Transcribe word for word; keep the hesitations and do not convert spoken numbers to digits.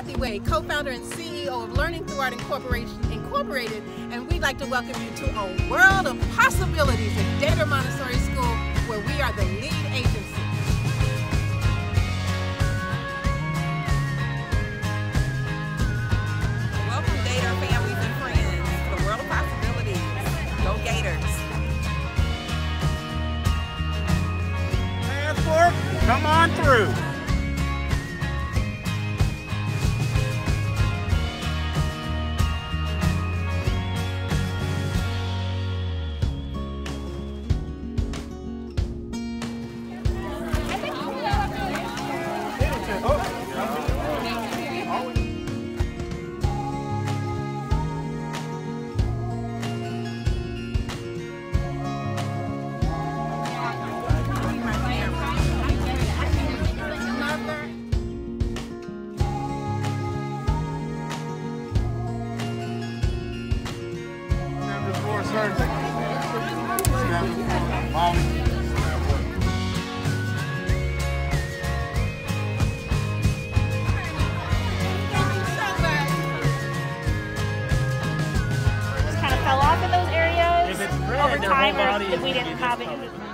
Kathy Wade, co-founder and C E O of Learning Through Art Incorporated, and we'd like to welcome you to a world of possibilities at Gator Montessori School, where we are the lead agency. Welcome, Gator families and friends, to the world of possibilities. Go Gators! Passport, come on through. Fell off in those areas over time, or if we didn't have it.